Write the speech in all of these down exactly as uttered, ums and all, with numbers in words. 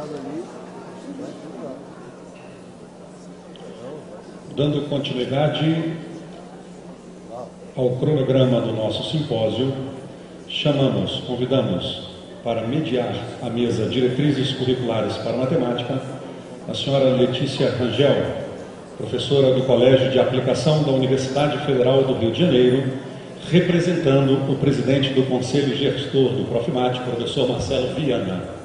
Dando continuidade ao cronograma do nosso simpósio, chamamos, convidamos para mediar a mesa Diretrizes Curriculares para Matemática a senhora Letícia Rangel, professora do Colégio de Aplicação da Universidade Federal do Rio de Janeiro, representando o presidente do Conselho Gestor do Profimate, professor Marcelo Viana.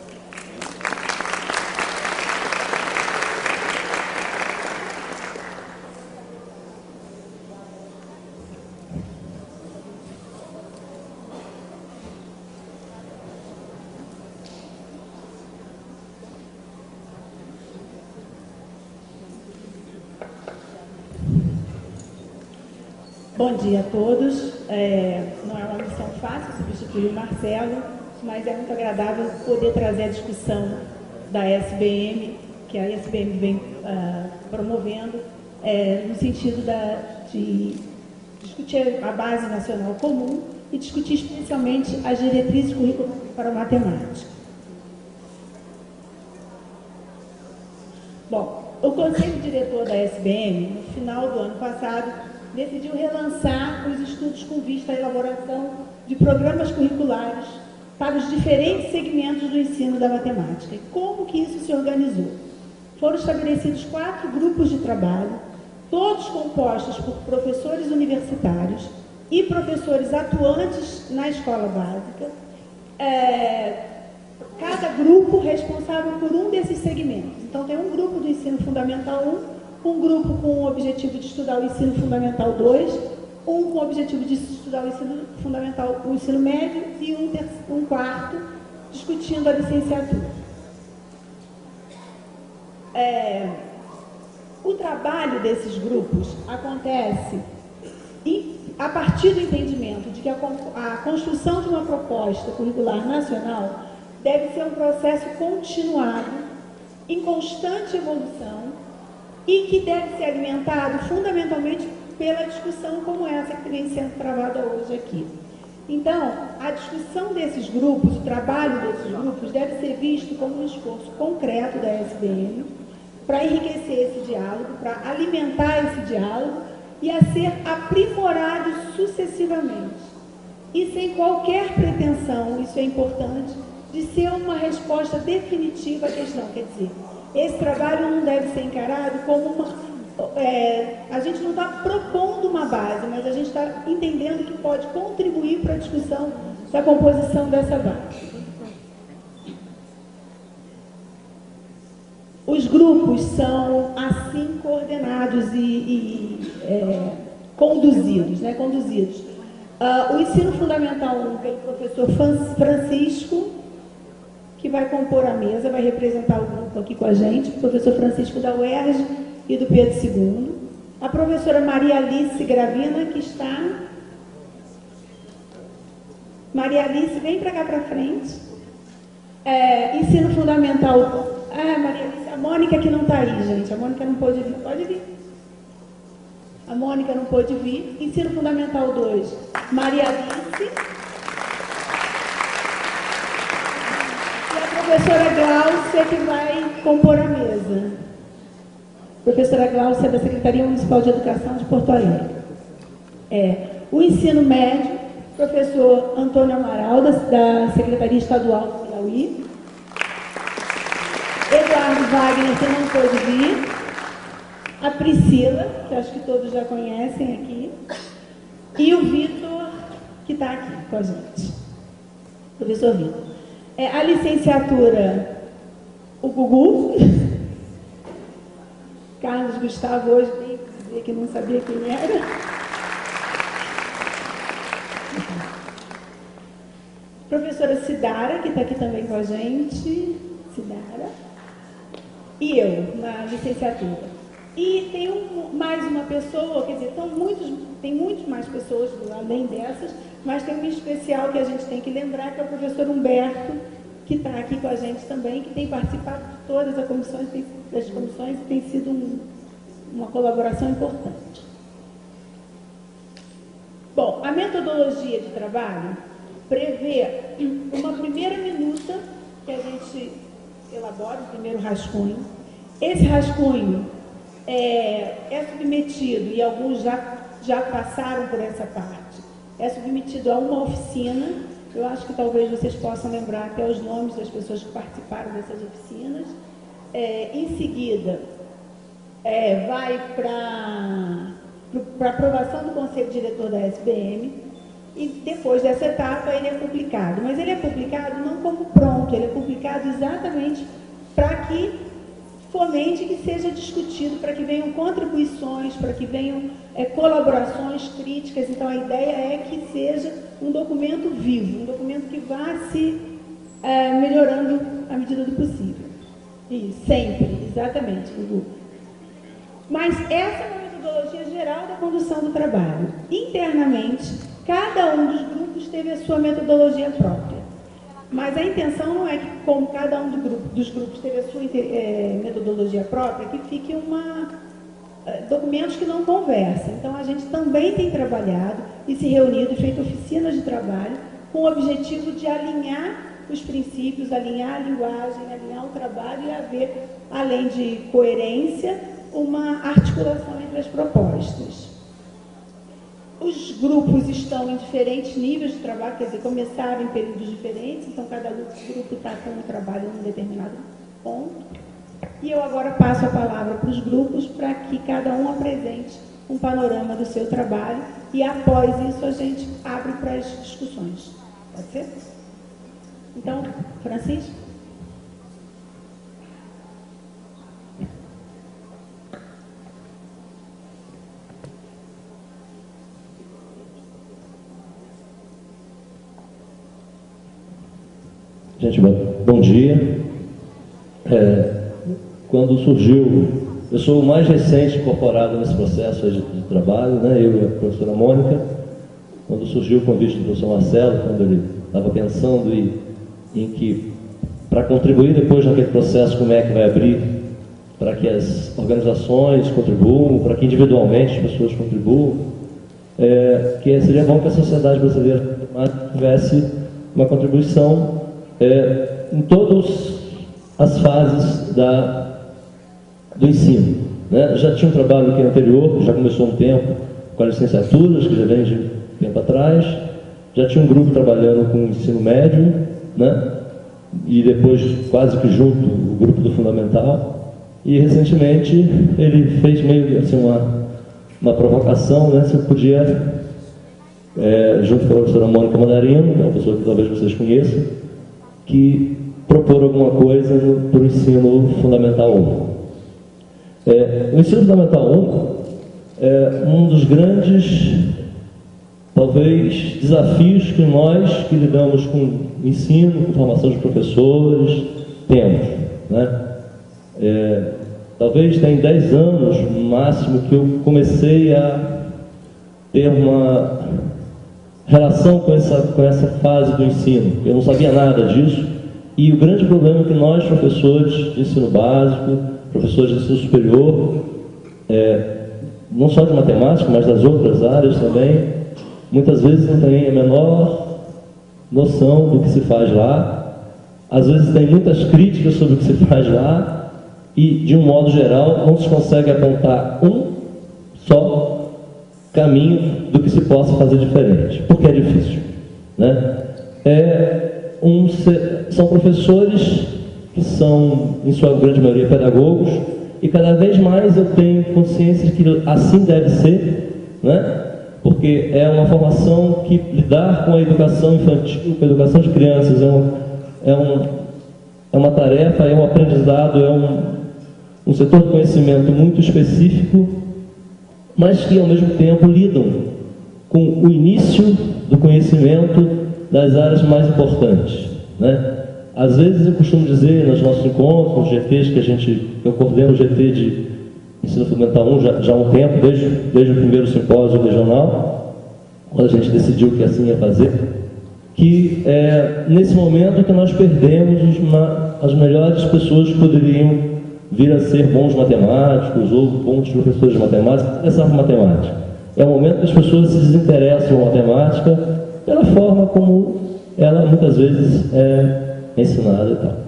Bom dia a todos. É, não é uma missão fácil substituir o Marcelo, mas é muito agradável poder trazer a discussão da S B M, que a S B M vem uh, promovendo, é, no sentido da, de discutir a base nacional comum e discutir especialmente as diretrizes curriculares para a matemática. Bom, o Conselho Diretor da S B M, no final do ano passado, decidiu relançar os estudos com vista à elaboração de programas curriculares para os diferentes segmentos do ensino da matemática. E como que isso se organizou? Foram estabelecidos quatro grupos de trabalho, todos compostos por professores universitários e professores atuantes na escola básica, é, cada grupo responsável por um desses segmentos. Então, tem um grupo do ensino fundamental um, um grupo com o objetivo de estudar o ensino fundamental dois, um com o objetivo de estudar o ensino fundamental, o ensino médio, e um, terceiro, um quarto discutindo a licenciatura. É, o trabalho desses grupos acontece e, a partir do entendimento de que a, a construção de uma proposta curricular nacional deve ser um processo continuado, em constante evolução, e que deve ser alimentado fundamentalmente pela discussão como essa que vem sendo travada hoje aqui. Então, a discussão desses grupos, o trabalho desses grupos, deve ser visto como um esforço concreto da S B M para enriquecer esse diálogo, para alimentar esse diálogo e a ser aprimorado sucessivamente. E sem qualquer pretensão, isso é importante, de ser uma resposta definitiva à questão. Quer dizer, esse trabalho não deve ser encarado como uma... É, a gente não está propondo uma base, mas a gente está entendendo que pode contribuir para a discussão da composição dessa base. Os grupos são assim coordenados e, e é, conduzidos, né? Conduzidos. Uh, o ensino fundamental um pelo professor Francisco, que vai compor a mesa, vai representar o grupo aqui com a gente, o professor Francisco da U E R J e do Pedro segundo. A professora Maria Alice Gravina, que está... Maria Alice, vem para cá para frente. É, ensino fundamental... Ah, Maria Alice, a Mônica que não está aí, gente. A Mônica não pôde vir. Pode vir. A Mônica não pôde vir. Ensino fundamental dois, Maria Alice. Professora Gláucia, que vai compor a mesa. Professora Gláucia, da Secretaria Municipal de Educação de Porto Alegre. É, o ensino médio, professor Antônio Amaral, da, da Secretaria Estadual do Piauí. Eduardo Wagner, que não pôde vir. A Priscila, que acho que todos já conhecem aqui. E o Vitor, que está aqui com a gente. Professor Vitor. É, a licenciatura, o Gugu, Carlos Gustavo hoje veio dizer que não sabia quem era. Professora Cidara, que está aqui também com a gente, Cidara, e eu, na licenciatura. E tem um, mais uma pessoa, quer dizer, são muitos, tem muitas mais pessoas além dessas, mas tem uma especial que a gente tem que lembrar, que é o professor Humberto, que está aqui com a gente também, que tem participado de todas as comissões, tem, das comissões, e tem sido um, uma colaboração importante. Bom, a metodologia de trabalho prevê uma primeira minuta que a gente elabora o primeiro rascunho. Esse rascunho é, é submetido, e alguns já, já passaram por essa parte, é submetido a uma oficina. Eu acho que talvez vocês possam lembrar até os nomes das pessoas que participaram dessas oficinas. É, em seguida, é, vai para para aprovação do Conselho Diretor da S B M, e depois dessa etapa ele é publicado. Mas ele é publicado não como pronto, ele é publicado exatamente para que fomente, que seja discutido, para que venham contribuições, para que venham é, colaborações críticas. Então a ideia é que seja um documento vivo, um documento que vá se é, melhorando à medida do possível. Isso, sempre, exatamente, Gugu. Mas essa é uma metodologia geral da condução do trabalho. Internamente, cada um dos grupos teve a sua metodologia própria. Mas a intenção não é que, como cada um do grupo, dos grupos teve a sua é, metodologia própria, que fique uma, é, documentos que não conversam. Então, a gente também tem trabalhado e se reunido e feito oficinas de trabalho com o objetivo de alinhar os princípios, alinhar a linguagem, alinhar o trabalho e haver, além de coerência, uma articulação entre as propostas. Os grupos estão em diferentes níveis de trabalho, quer dizer, começaram em períodos diferentes, então cada grupo está com um trabalho em um determinado ponto. E eu agora passo a palavra para os grupos para que cada um apresente um panorama do seu trabalho e após isso a gente abre para as discussões. Pode ser? Então, Francisco? Gente, bom dia. É, quando surgiu, eu sou o mais recente incorporado nesse processo de, de trabalho, né? Eu e a professora Mônica. Quando surgiu o convite do professor Marcelo, quando ele estava pensando em, em que, para contribuir depois naquele processo, como é que vai abrir, para que as organizações contribuam, para que individualmente as pessoas contribuam, é, que seria bom que a sociedade brasileira tivesse uma contribuição É, em todas as fases da, do ensino. Né? Já tinha um trabalho aqui anterior, já começou um tempo com as licenciaturas, que já vem de tempo atrás, já tinha um grupo trabalhando com o ensino médio, né? E depois quase que junto o grupo do fundamental, e recentemente ele fez meio assim uma, uma provocação, né? Se eu podia, é, junto com a professora Mônica Mandarino, que é uma pessoa que talvez vocês conheçam, que propor alguma coisa para o ensino fundamental um. É, o ensino fundamental um é um dos grandes, talvez, desafios que nós que lidamos com ensino, com formação de professores, temos. Né? É, talvez tem dez anos, no máximo, que eu comecei a ter uma relação com essa, com essa fase do ensino. Eu não sabia nada disso, e o grande problema é que nós, professores de ensino básico, professores de ensino superior, é, não só de matemática, mas das outras áreas também, muitas vezes não tem a menor noção do que se faz lá, às vezes tem muitas críticas sobre o que se faz lá, e, de um modo geral, não se consegue apontar um só caminho do que se possa fazer diferente, porque é difícil. Né? É um, são professores que são, em sua grande maioria, pedagogos, e cada vez mais eu tenho consciência de que assim deve ser, né? Porque é uma formação que lidar com a educação infantil, com a educação de crianças, é, um, é, um, é uma tarefa, é um aprendizado, é um, um setor de conhecimento muito específico, mas que, ao mesmo tempo, lidam com o início do conhecimento das áreas mais importantes. Né? Às vezes, eu costumo dizer, nos nossos encontros, nos G Tês, que a gente, eu coordeno o G T de Ensino Fundamental um já, já há um tempo, desde, desde o primeiro simpósio regional, quando a gente decidiu que assim ia fazer, que é nesse momento que nós perdemos uma, as melhores pessoas que poderiam vir a ser bons matemáticos ou bons professores de matemática, essa matemática. É o momento que as pessoas se desinteressam por matemática pela forma como ela muitas vezes é ensinada e tal.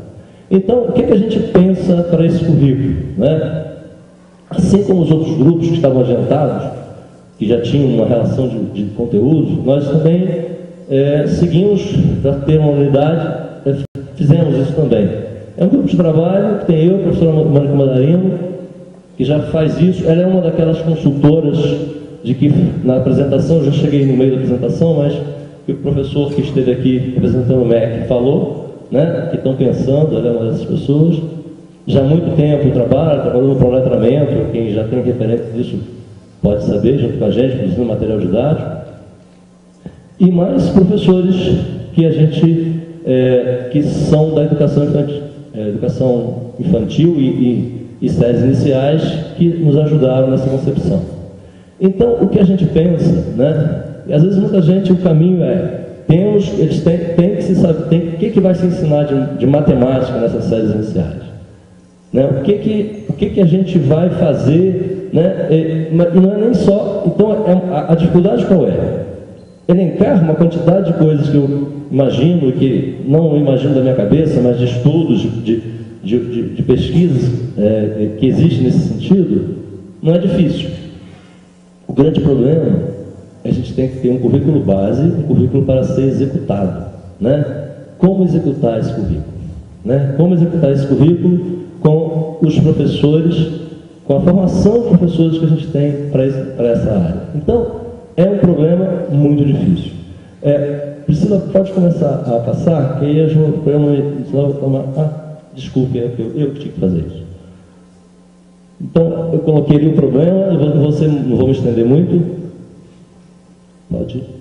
Então, o que, que a gente pensa para esse currículo, né? Assim como os outros grupos que estavam adiantados, que já tinham uma relação de, de conteúdo, nós também é, seguimos para ter uma unidade, é, fizemos isso também. É um grupo de trabalho que tem eu, a professora Mônica Mandarino, que já faz isso. Ela é uma daquelas consultoras de que na apresentação, eu já cheguei no meio da apresentação, mas que o professor que esteve aqui representando o M E C falou, né, que estão pensando, ela é uma dessas pessoas. Já há muito tempo trabalha, trabalhou no proletramento, quem já tem referência disso pode saber, junto com a gente, produzindo material didático. E mais professores que a gente, é, que são da educação infantil, é, educação infantil e, e, e séries iniciais, que nos ajudaram nessa concepção. Então, o que a gente pensa, né? E às vezes muita gente, o caminho é, temos, eles têm, têm que se saber, tem, o que, que vai se ensinar de, de matemática nessas séries iniciais? Né? O, que, que, o que, que a gente vai fazer, né? E, e não é nem só, então é, a, a dificuldade qual é? Elencar uma quantidade de coisas que eu imagino, que não imagino da minha cabeça, mas de estudos, de, de, de, de pesquisas é, que existem nesse sentido, não é difícil. O grande problema é que a gente tem que ter um currículo base, um currículo para ser executado, né? Como executar esse currículo? Né? Como executar esse currículo com os professores, com a formação de professores que a gente tem para essa área. Então, é um problema muito difícil. É, Priscila, pode começar a passar, que aí eu vou tomar... Ah, desculpe, eu, eu que tinha que fazer isso. Então, eu coloquei ali o problema, eu vou, você, não vou me estender muito. Pode ir.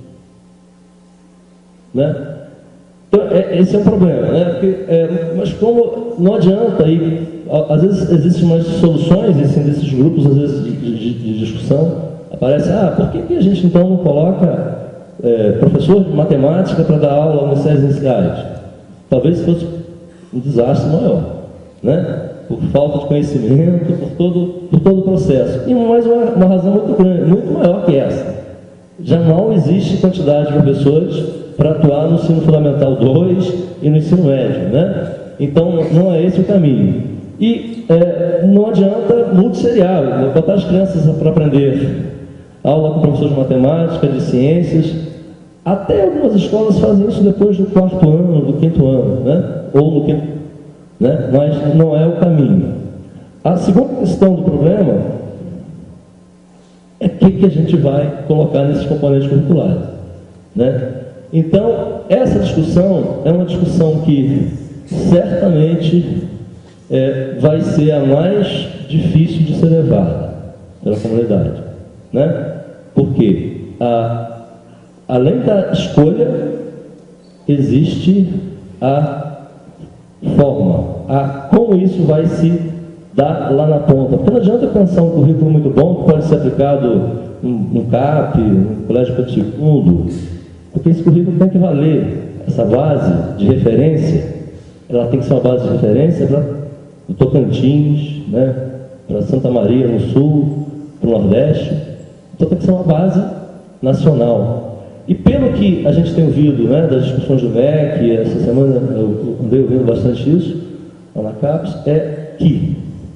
Né? Então, é, esse é um problema, né? Porque, é, mas como não adianta, e, às vezes existem umas soluções assim, desses grupos, às vezes, de, de, de discussão, aparece, ah, por que, que a gente então não coloca é, professor de matemática para dar aula nas séries iniciais? Talvez fosse um desastre maior, né? Por falta de conhecimento, por todo, por todo o processo. E mais uma, uma razão muito grande, muito maior que essa. Já não existe quantidade de professores para atuar no ensino fundamental dois e no ensino médio, né? Então, não é esse o caminho. E é, não adianta multisserial, né? Botar as crianças para aprender aula com professores de matemática, de ciências. Até algumas escolas fazem isso depois do quarto ano, do quinto ano, né? Ou no quinto, né? Mas não é o caminho. A segunda questão do problema é o que, que a gente vai colocar nesses componentes curriculares, né? Então, essa discussão é uma discussão que certamente é, vai ser a mais difícil de ser levada pela comunidade, né? Porque, a, além da escolha, existe a forma, a como isso vai se dar lá na ponta. Porque não adianta pensar um currículo muito bom que pode ser aplicado no C A P, no Colégio Pedro segundo, porque esse currículo tem que valer. Essa base de referência, ela tem que ser uma base de referência para o Tocantins, né, para Santa Maria no Sul, para o Nordeste. Então tem que ser uma base nacional. E pelo que a gente tem ouvido, né, das discussões do M E C, essa semana eu andei ouvindo bastante isso, lá na CAPES, é que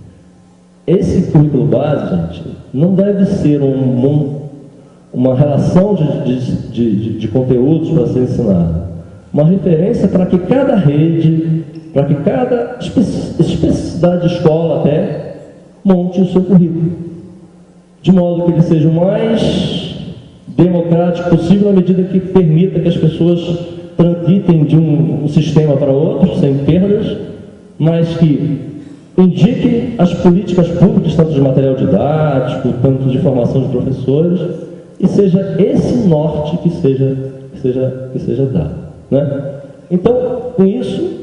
esse currículo base, gente, não deve ser um, um, uma relação de, de, de, de conteúdos para ser ensinado. Uma referência para que cada rede, para que cada especificidade de escola até, monte o seu currículo. De modo que ele seja o mais democrático possível, na medida que permita que as pessoas transitem de um, um sistema para outro, sem perdas, mas que indique as políticas públicas, tanto de material didático, tanto de formação de professores, e seja esse norte que seja, que seja, que seja dado, né? Então, com isso,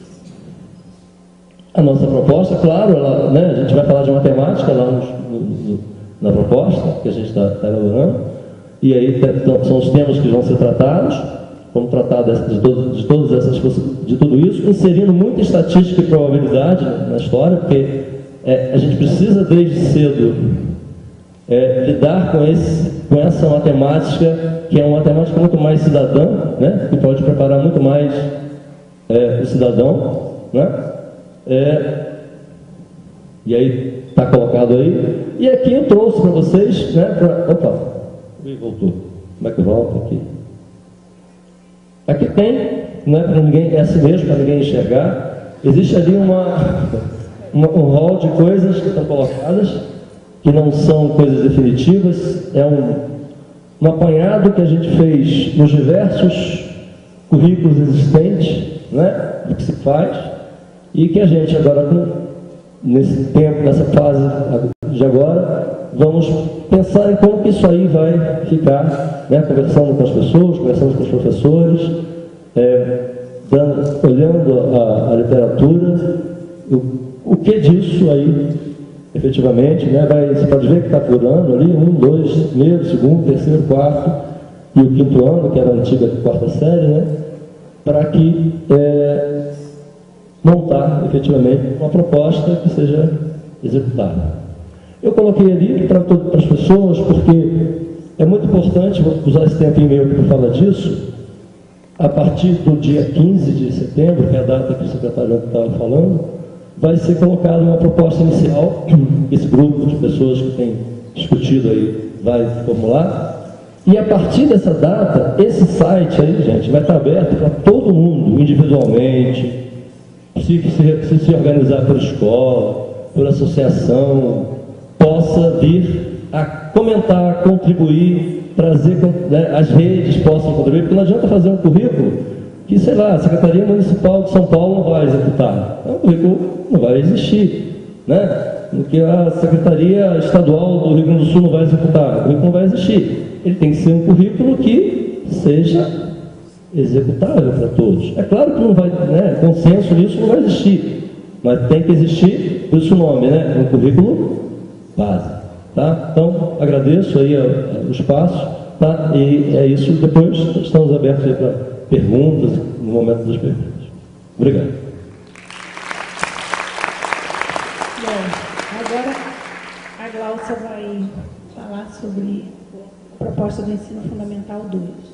a nossa proposta, claro, ela, né, a gente vai falar de matemática lá no, no, na proposta que a gente está tá elaborando, e aí são os temas que vão ser tratados, vamos tratar de, de, todo, de todas essas de tudo isso, inserindo muita estatística e probabilidade na história, porque é, a gente precisa desde cedo é, lidar com, esse, com essa matemática, que é uma matemática muito mais cidadã, né, que pode preparar muito mais é, o cidadão, né? É, e aí está colocado aí. E aqui eu trouxe para vocês, né? Pra, opa, e voltou. Como é que volta aqui? Aqui tem, não é para ninguém, é assim mesmo, para ninguém enxergar. Existe ali uma, uma, um rol de coisas que estão colocadas, que não são coisas definitivas, é um, um apanhado que a gente fez nos diversos currículos existentes, né, do que se faz, e que a gente agora, nesse tempo, nessa fase de agora, vamos pensar em como que isso aí vai ficar, né, conversando com as pessoas, conversando com os professores, é, dando, olhando a, a literatura, o, o que disso aí, efetivamente, né, vai, você pode ver que está por ano ali, um, dois, primeiro, segundo, terceiro, quarto, e o quinto ano, que era a antiga quarta série, né, para que é, montar, efetivamente, uma proposta que seja executada. Eu coloquei ali para todas as pessoas, porque é muito importante, vou usar esse tempinho meio para falar disso, a partir do dia quinze de setembro, que é a data que o secretário estava falando, vai ser colocada uma proposta inicial, esse grupo de pessoas que tem discutido aí vai formular, e a partir dessa data, esse site aí, gente, vai estar aberto para todo mundo, individualmente, se se, se se organizar por escola, por associação, possa vir a comentar, contribuir, trazer, né, as redes possam contribuir, porque não adianta fazer um currículo que, sei lá, a Secretaria Municipal de São Paulo não vai executar. É um currículo que não vai existir, né? Que a Secretaria Estadual do Rio Grande do Sul não vai executar, o currículo não vai existir. Ele tem que ser um currículo que seja executável para todos. É claro que não vai, né, consenso nisso não vai existir, mas tem que existir, por isso o nome, né? Um currículo base. Tá? Então, agradeço aí a, a, o espaço, tá? E é isso. Depois estamos abertos aí para perguntas, no momento das perguntas. Obrigado. Bom, agora a Glaucia vai falar sobre a proposta do ensino fundamental dois.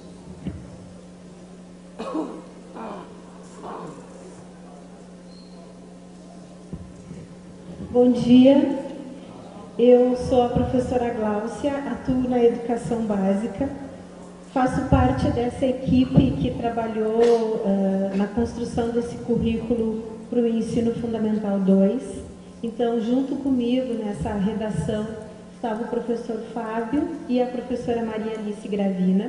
Bom dia. Eu sou a professora Glaucia, atuo na educação básica, faço parte dessa equipe que trabalhou uh, na construção desse currículo para o ensino fundamental dois. Então, junto comigo nessa redação estava o professor Fábio e a professora Maria Alice Gravina.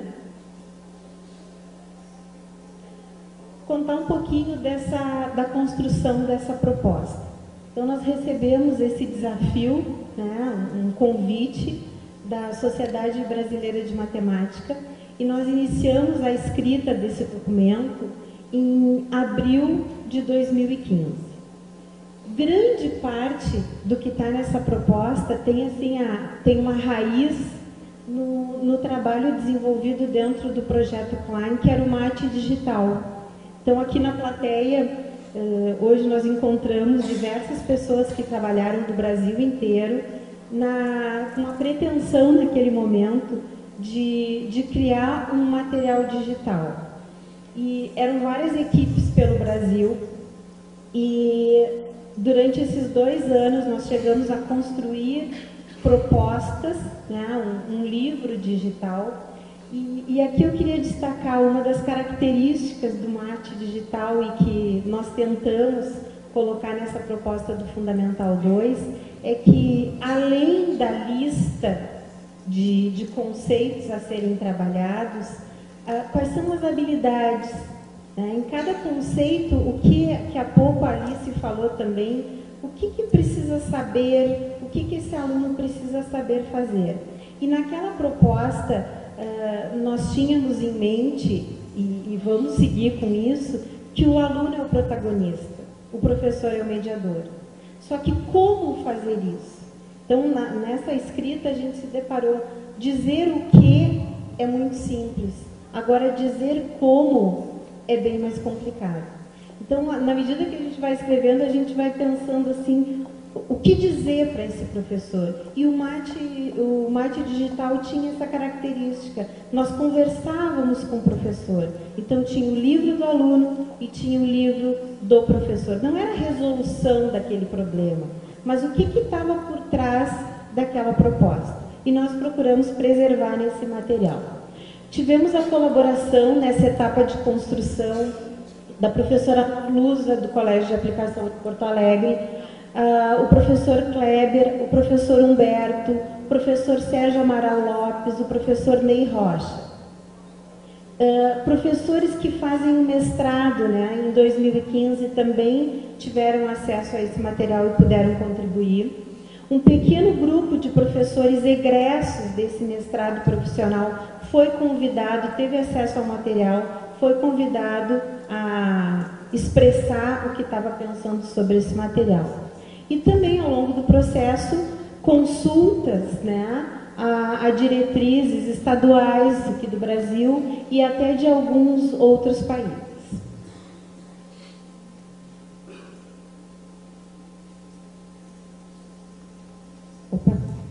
Contar um pouquinho dessa, da construção dessa proposta. Então, nós recebemos esse desafio, né, um convite da Sociedade Brasileira de Matemática, e nós iniciamos a escrita desse documento em abril de dois mil e quinze. Grande parte do que está nessa proposta tem, assim, a, tem uma raiz no, no trabalho desenvolvido dentro do projeto Klein, que era o Mate Digital. Então, aqui na plateia, Uh, hoje nós encontramos diversas pessoas que trabalharam do Brasil inteiro na, com a pretensão naquele momento de, de criar um material digital. E eram várias equipes pelo Brasil e durante esses dois anos nós chegamos a construir propostas, né, um, um livro digital. E, e aqui eu queria destacar uma das características do Mate Digital e que nós tentamos colocar nessa proposta do Fundamental dois, é que além da lista de, de conceitos a serem trabalhados, ah, quais são as habilidades? Né? Em cada conceito, o que, que há pouco a Alice falou também, o que, que precisa saber, o que, que esse aluno precisa saber fazer. E naquela proposta, Uh, nós tínhamos em mente, e, e vamos seguir com isso, que o aluno é o protagonista, o professor é o mediador. Só que como fazer isso? Então, na, nessa escrita, a gente se deparou, dizer o que é muito simples, agora dizer como é bem mais complicado. Então, na medida que a gente vai escrevendo, a gente vai pensando assim, o que dizer para esse professor? E o mate, o mate digital tinha essa característica. Nós conversávamos com o professor. Então tinha o livro do aluno e tinha o livro do professor. Não era a resolução daquele problema, mas o que estava por trás daquela proposta. E nós procuramos preservar nesse material. Tivemos a colaboração nessa etapa de construção da professora Lusa, do Colégio de Aplicação de Porto Alegre, Uh, o professor Kleber, o professor Humberto, o professor Sérgio Amaral Lopes, o professor Ney Rocha. Uh, professores que fazem o mestrado, né, em dois mil e quinze também tiveram acesso a esse material e puderam contribuir. Um pequeno grupo de professores egressos desse mestrado profissional foi convidado, teve acesso ao material, foi convidado a expressar o que estava pensando sobre esse material. E também, ao longo do processo, consultas, né, a, a diretrizes estaduais aqui do Brasil e até de alguns outros países. Opa.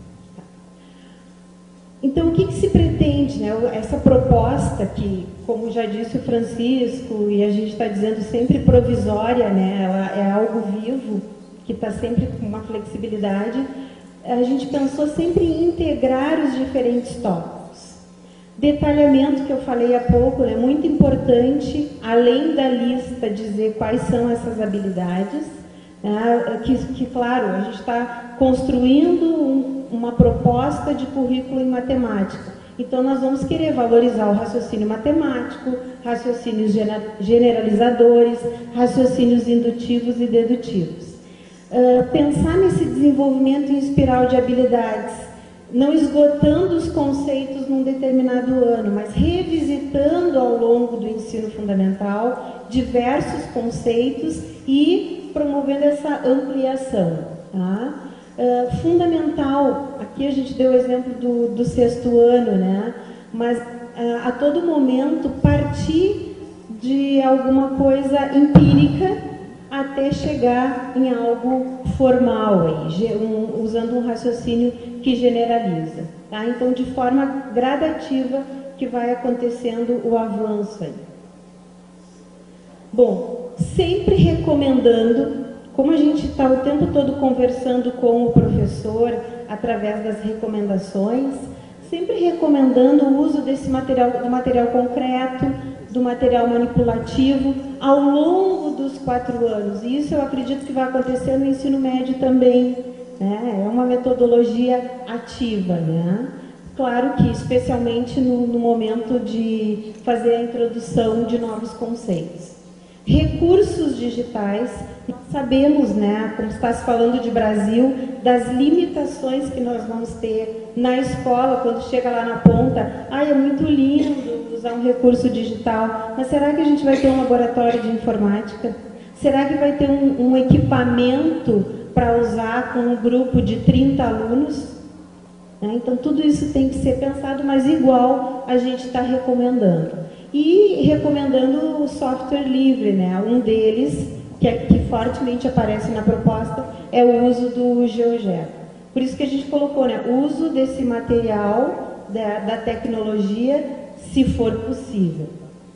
Então, o que, que se pretende, né? Essa proposta que, como já disse o Francisco, e a gente está dizendo sempre provisória, né? Ela é algo vivo, que está sempre com uma flexibilidade, a gente pensou sempre em integrar os diferentes tópicos. Detalhamento, que eu falei há pouco, é, né, muito importante, além da lista, dizer quais são essas habilidades, né, que, que, claro, a gente está construindo um, uma proposta de currículo em matemática. Então, nós vamos querer valorizar o raciocínio matemático, raciocínios generalizadores, raciocínios indutivos e dedutivos. Uh, pensar nesse desenvolvimento em espiral de habilidades, não esgotando os conceitos num determinado ano, mas revisitando ao longo do ensino fundamental diversos conceitos e promovendo essa ampliação. Tá? Uh, fundamental, aqui a gente deu o exemplo do, do sexto ano, né? Mas uh, a todo momento partir de alguma coisa empírica até chegar em algo formal, aí, um, usando um raciocínio que generaliza. Tá? Então, de forma gradativa que vai acontecendo o avanço aí. Bom, sempre recomendando, como a gente está o tempo todo conversando com o professor, através das recomendações, sempre recomendando o uso desse material, do material concreto, do material manipulativo, ao longo dos quatro anos. E isso eu acredito que vai acontecer no ensino médio também. Né? É uma metodologia ativa. Né? Claro que, especialmente no, no momento de fazer a introdução de novos conceitos. Recursos digitais, nós sabemos, né, como está se falando de Brasil, das limitações que nós vamos ter na escola, quando chega lá na ponta, ah, é muito lindo usar um recurso digital, mas será que a gente vai ter um laboratório de informática? Será que vai ter um, um equipamento para usar com um grupo de trinta alunos? Então, tudo isso tem que ser pensado, mas igual a gente está recomendando. E recomendando o software livre, né? Um deles, que, é, que fortemente aparece na proposta, é o uso do GeoGebra. Por isso que a gente colocou, né? O uso desse material, da, da tecnologia, se for possível.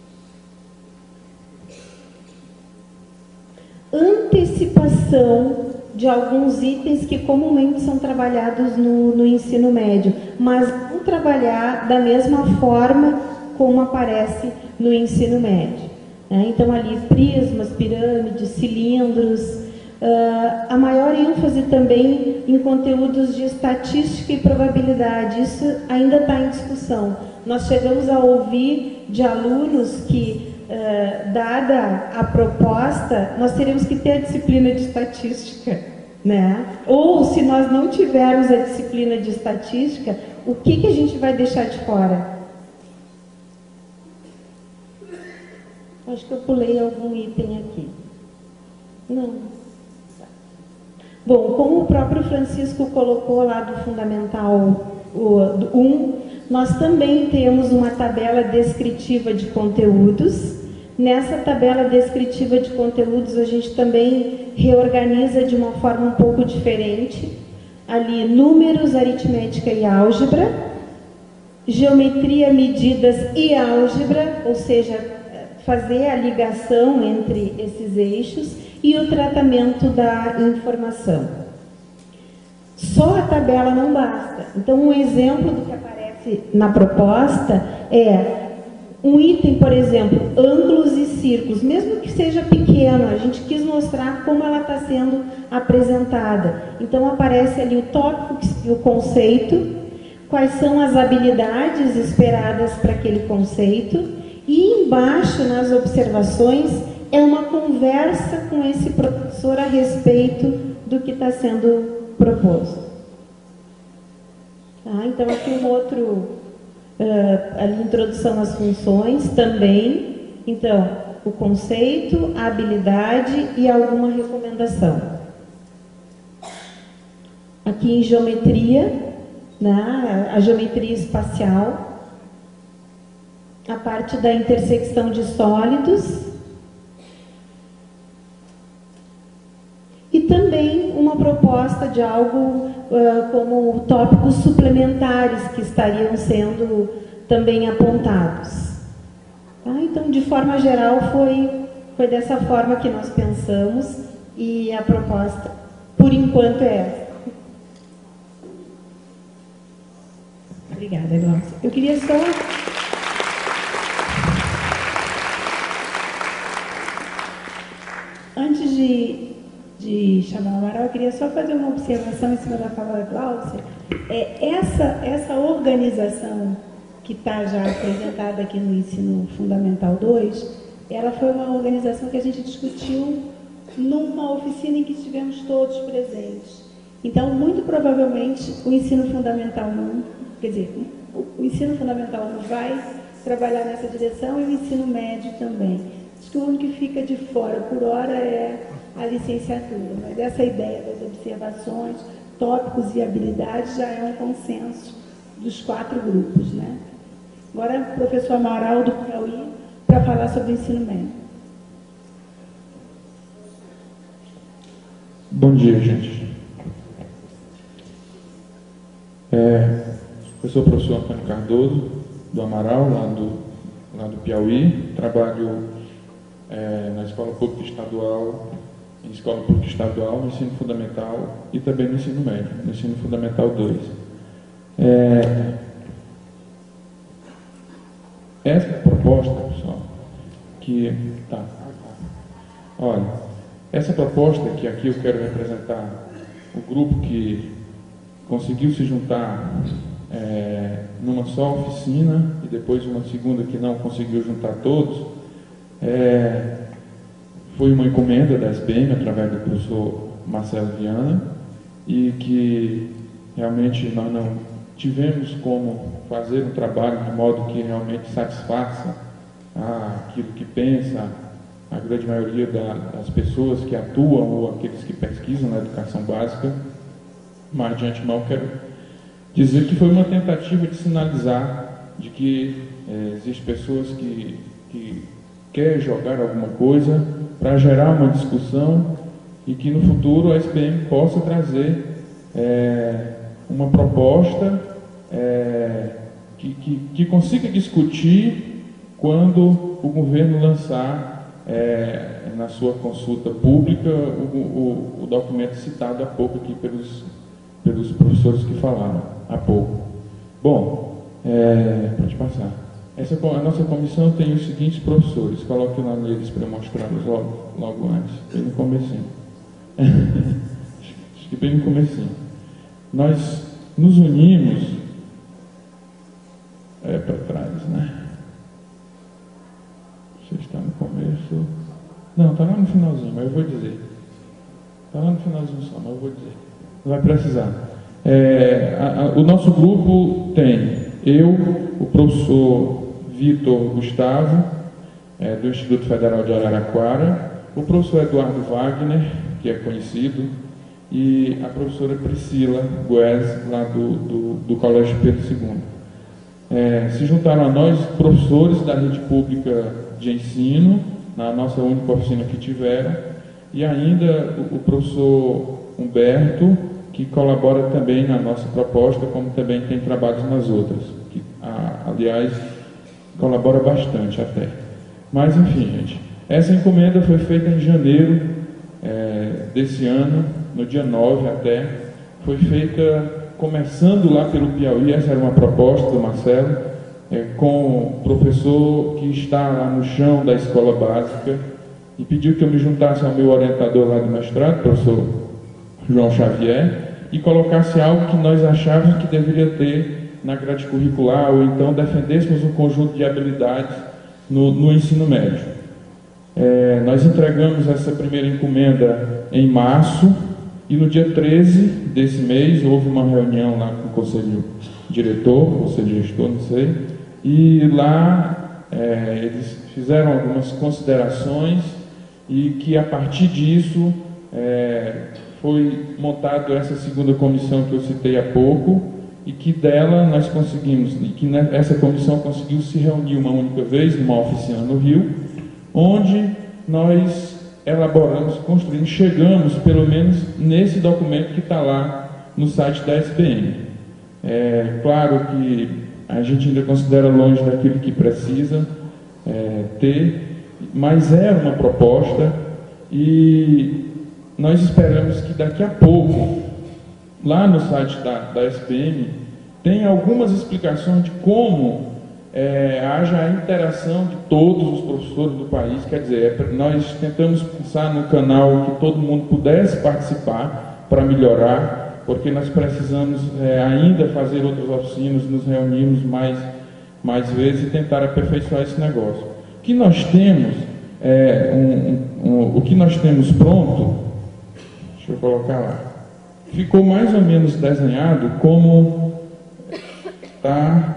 Antecipação de alguns itens que comumente são trabalhados no, no ensino médio, mas não trabalhar da mesma forma como aparece no ensino médio. Né? Então, ali, prismas, pirâmides, cilindros, uh, a maior ênfase também em conteúdos de estatística e probabilidade, isso ainda está em discussão. Nós chegamos a ouvir de alunos que, uh, dada a proposta, nós teríamos que ter a disciplina de estatística. Né? Ou, se nós não tivermos a disciplina de estatística, o que, que a gente vai deixar de fora? Acho que eu pulei algum item aqui. Não. Bom, como o próprio Francisco colocou lá do Fundamental um, nós também temos uma tabela descritiva de conteúdos. Nessa tabela descritiva de conteúdos, a gente também reorganiza de uma forma um pouco diferente. Ali, números, aritmética e álgebra, geometria, medidas e álgebra, ou seja, fazer a ligação entre esses eixos, e o tratamento da informação. Só a tabela não basta. Então, um exemplo do que aparece na proposta é um item, por exemplo, ângulos e círculos, mesmo que seja pequeno, a gente quis mostrar como ela está sendo apresentada. Então, aparece ali o tópico e o conceito, quais são as habilidades esperadas para aquele conceito, e embaixo, nas observações, é uma conversa com esse professor a respeito do que está sendo proposto. Ah, então, aqui um outro, uh, a introdução às funções também. Então, o conceito, a habilidade e alguma recomendação. Aqui em geometria, né, a geometria espacial, a parte da intersecção de sólidos, e também uma proposta de algo uh, como tópicos suplementares que estariam sendo também apontados. Tá? Então, de forma geral, foi, foi dessa forma que nós pensamos, e a proposta, por enquanto, é essa. Obrigada, Glaucia. Eu queria só... Antes de, de chamar o Amaral, eu queria só fazer uma observação em cima da fala da Glaucia. É, essa, essa organização que está já apresentada aqui no Ensino Fundamental dois, ela foi uma organização que a gente discutiu numa oficina em que estivemos todos presentes. Então, muito provavelmente, o Ensino Fundamental um, quer dizer, o, o Ensino Fundamental um vai trabalhar nessa direção, e o Ensino Médio também. Acho que o único que fica de fora, por hora, é a licenciatura. Mas essa ideia das observações, tópicos e habilidades já é um consenso dos quatro grupos, né? Agora, o professor Amaral do Piauí, para falar sobre o ensino médio. Bom dia, gente. É, eu sou o professor Antônio Cardoso, do Amaral, lá do, lá do Piauí. Trabalho É, na escola pública estadual, em escola pública estadual, no ensino fundamental e também no ensino médio, no ensino fundamental dois. É, essa proposta, pessoal, que tá, olha, essa proposta que aqui eu quero representar o grupo que conseguiu se juntar é, numa só oficina e depois uma segunda que não conseguiu juntar todos. É, foi uma encomenda da S B M através do professor Marcelo Viana, e que realmente nós não tivemos como fazer um trabalho de modo que realmente satisfaça aquilo que pensa a grande maioria da, das pessoas que atuam ou aqueles que pesquisam na educação básica. Mas de antemão quero dizer que foi uma tentativa de sinalizar de que é, existem pessoas que, que quer jogar alguma coisa para gerar uma discussão, e que no futuro a S P M possa trazer é, uma proposta é, que, que, que consiga discutir quando o governo lançar é, na sua consulta pública o, o, o documento citado há pouco aqui pelos, pelos professores que falaram há pouco. Bom, é, pode passar. Essa, a nossa comissão tem os seguintes professores, coloque lá neles para mostrá-los logo, logo antes, bem no comecinho. Acho que bem no comecinho. Nós nos unimos, é para trás, né? Você está no começo, não, está lá no finalzinho, mas eu vou dizer. Está lá no finalzinho só, mas eu vou dizer. Não vai precisar. É, a, a, o nosso grupo tem eu, o professor Vitor Gustavo, é, do Instituto Federal de Araraquara, o professor Eduardo Wagner, que é conhecido, e a professora Priscila Guez, lá do, do, do Colégio Pedro segundo. É, se juntaram a nós professores da rede pública de ensino, na nossa única oficina que tiveram, e ainda o, o professor Humberto, que colabora também na nossa proposta, como também tem trabalhos nas outras, que, a, aliás, colabora bastante até. Mas, enfim, gente, essa encomenda foi feita em janeiro é, desse ano, no dia nove até, foi feita começando lá pelo Piauí. Essa era uma proposta do Marcelo, é, com o professor que está lá no chão da escola básica, e pediu que eu me juntasse ao meu orientador lá do mestrado, professor João Xavier, e colocasse algo que nós achávamos que deveria ter na grade curricular, ou então defendêssemos um conjunto de habilidades no, no ensino médio. É, nós entregamos essa primeira encomenda em março, e no dia treze desse mês houve uma reunião lá com o conselho diretor, conselho gestor, não sei, e lá é, eles fizeram algumas considerações, e que a partir disso é, foi montada essa segunda comissão que eu citei há pouco, e que dela nós conseguimos, e que essa comissão conseguiu se reunir uma única vez numa oficina no Rio, onde nós elaboramos, construímos, chegamos pelo menos nesse documento que está lá no site da S B M. É claro que a gente ainda considera longe daquilo que precisa é, ter, mas é uma proposta, e nós esperamos que daqui a pouco, lá no site da, da S B M, tenha algumas explicações de como é, haja a interação de todos os professores do país. Quer dizer, é, nós tentamos pensar no canal que todo mundo pudesse participar para melhorar, porque nós precisamos é, ainda fazer outras oficinas, nos reunirmos mais, mais vezes e tentar aperfeiçoar esse negócio. O que nós temos, é, um, um, o que nós temos pronto, deixa eu colocar lá, ficou mais ou menos desenhado como está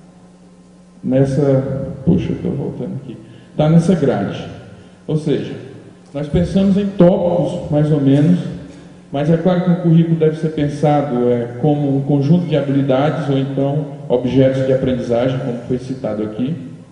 nessa, puxa, estou voltando aqui, está nessa grade. Ou seja, nós pensamos em tópicos, mais ou menos, mas é claro que o currículo deve ser pensado é, como um conjunto de habilidades, ou então objetos de aprendizagem, como foi citado aqui.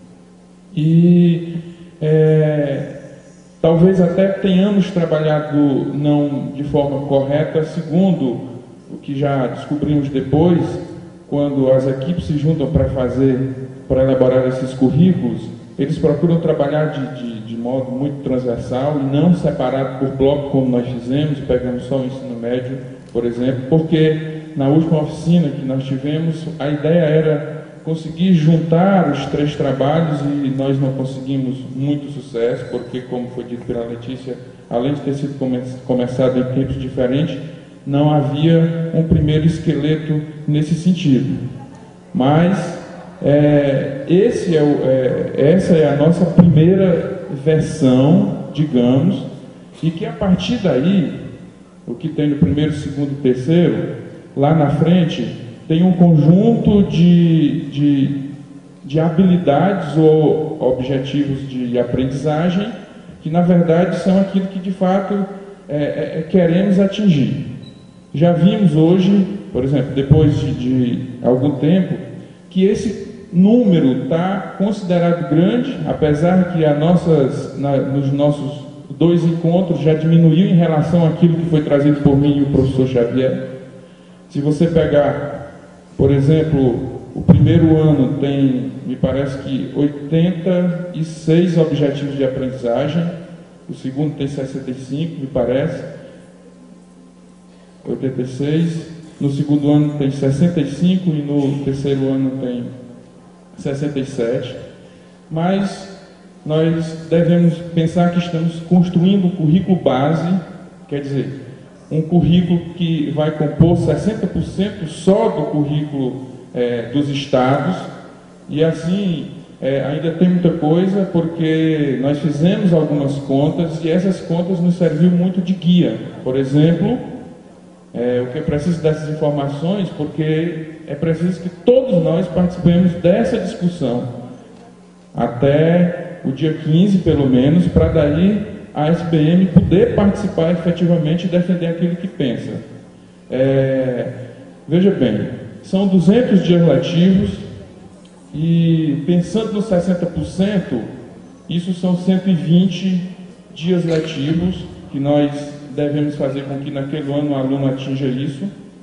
E é, talvez até tenhamos trabalhado não de forma correta, segundo o que já descobrimos depois, quando as equipes se juntam para fazer, para elaborar esses currículos, eles procuram trabalhar de, de, de modo muito transversal e não separado por bloco, como nós fizemos, pegamos só o ensino médio, por exemplo, porque na última oficina que nós tivemos, a ideia era conseguir juntar os três trabalhos, e nós não conseguimos muito sucesso, porque, como foi dito pela Letícia, além de ter sido come começado em tempos diferentes, não havia um primeiro esqueleto nesse sentido. Mas é, esse é o, é, essa é a nossa primeira versão, digamos, e que a partir daí, o que tem no primeiro, segundo e terceiro, lá na frente, tem um conjunto de, de, de habilidades ou objetivos de aprendizagem que, na verdade, são aquilo que, de fato, é, é, queremos atingir. Já vimos hoje, por exemplo, depois de, de algum tempo, que esse número está considerado grande, apesar que a nossas, na, nos nossos dois encontros já diminuiu em relação àquilo que foi trazido por mim e o professor Xavier. Se você pegar, por exemplo, o primeiro ano tem, me parece que oitenta e seis objetivos de aprendizagem, o segundo tem sessenta e cinco, me parece, oitenta e seis, no segundo ano tem sessenta e cinco e no terceiro ano tem sessenta e sete, mas nós devemos pensar que estamos construindo um currículo base, quer dizer, um currículo que vai compor sessenta por cento só do currículo é, dos estados, e assim é, ainda tem muita coisa, porque nós fizemos algumas contas e essas contas nos serviu muito de guia. Por exemplo, é, o que é preciso dessas informações, porque é preciso que todos nós participemos dessa discussão até o dia quinze, pelo menos, para daí a S B M poder participar efetivamente e defender aquilo que pensa. É, veja bem, são duzentos dias letivos e, pensando nos sessenta por cento, isso são cento e vinte dias letivos, que nós devemos fazer com que naquele ano o aluno atinja isso.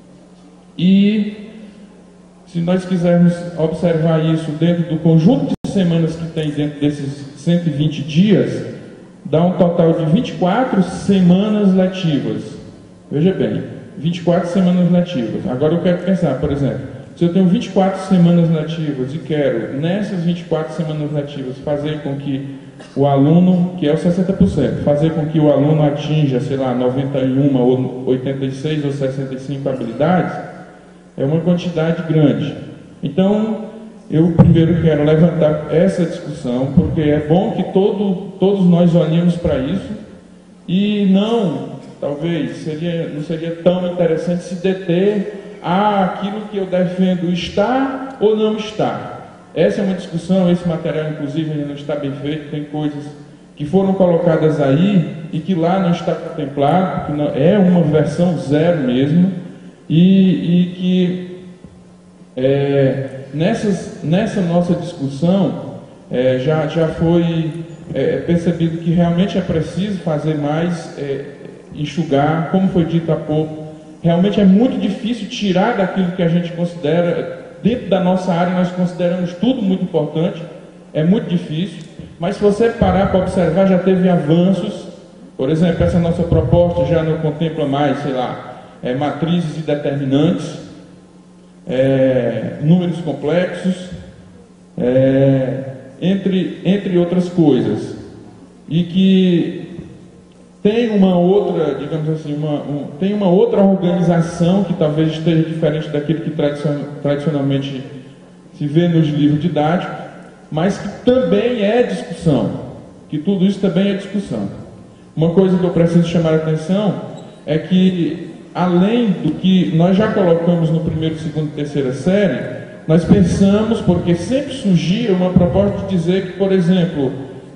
E se nós quisermos observar isso dentro do conjunto de semanas que tem dentro desses cento e vinte dias, dá um total de vinte e quatro semanas letivas. Veja bem, vinte e quatro semanas letivas. Agora eu quero pensar, por exemplo, se eu tenho vinte e quatro semanas letivas e quero, nessas vinte e quatro semanas letivas, fazer com que o aluno, que é o sessenta por cento, fazer com que o aluno atinja, sei lá, noventa e um, ou oitenta e seis, ou sessenta e cinco habilidades, é uma quantidade grande. Então, eu primeiro quero levantar essa discussão, porque é bom que todo, todos nós olhemos para isso, e não, talvez, seria, não seria tão interessante se deter a aquilo que eu defendo está ou não está. Essa é uma discussão, esse material inclusive ainda não está bem feito, tem coisas que foram colocadas aí e que lá não está contemplado, que não, é uma versão zero mesmo, e, e que é, nessas, nessa nossa discussão é, já, já foi é, percebido que realmente é preciso fazer mais, é, enxugar, como foi dito há pouco, realmente é muito difícil tirar daquilo que a gente considera. Dentro da nossa área, nós consideramos tudo muito importante, é muito difícil, mas se você parar para observar, já teve avanços. Por exemplo, essa nossa proposta já não contempla mais, sei lá, é, matrizes e determinantes, é, números complexos, é, entre, entre outras coisas, e que tem uma outra, digamos assim, uma, um, tem uma outra organização que talvez esteja diferente daquilo que tradicionalmente se vê nos livros didáticos, mas que também é discussão, que tudo isso também é discussão. Uma coisa que eu preciso chamar a atenção é que, além do que nós já colocamos no primeiro, segundo e terceira série, nós pensamos, porque sempre surgia uma proposta de dizer que, por exemplo,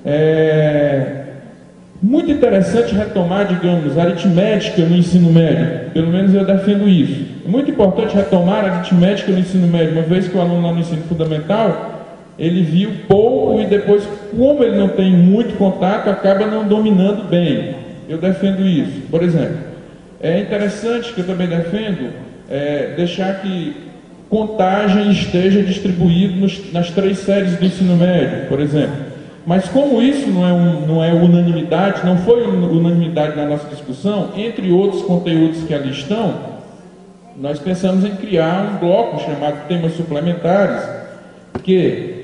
é muito interessante retomar, digamos, a aritmética no ensino médio. Pelo menos eu defendo isso. É muito importante retomar a aritmética no ensino médio, uma vez que o aluno lá no ensino fundamental, ele viu pouco e depois, como ele não tem muito contato, acaba não dominando bem. Eu defendo isso. Por exemplo, é interessante, que eu também defendo, é, deixar que contagem esteja distribuído nos, nas três séries do ensino médio, por exemplo. Mas como isso não é, um, não é unanimidade, não foi unanimidade na nossa discussão, entre outros conteúdos que ali estão, nós pensamos em criar um bloco chamado temas suplementares, que,